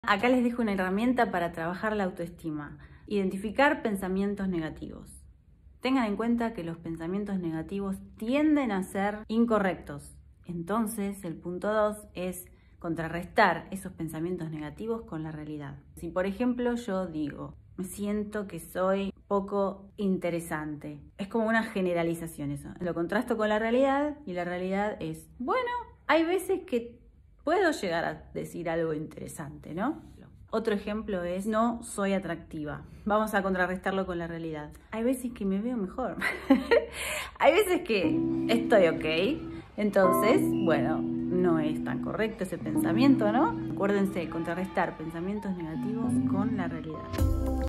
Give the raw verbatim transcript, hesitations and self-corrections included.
Acá les dejo una herramienta para trabajar la autoestima. Identificar pensamientos negativos. Tengan en cuenta que los pensamientos negativos tienden a ser incorrectos. Entonces, el punto dos es contrarrestar esos pensamientos negativos con la realidad. Si, por ejemplo, yo digo, me siento que soy poco interesante. Es como una generalización eso. Lo contrasto con la realidad y la realidad es, bueno, hay veces que puedo llegar a decir algo interesante, ¿no? Otro ejemplo es, no soy atractiva. Vamos a contrarrestarlo con la realidad. Hay veces que me veo mejor. Hay veces que estoy ok. Entonces, bueno, no es tan correcto ese pensamiento, ¿no? Acuérdense, contrarrestar pensamientos negativos con la realidad.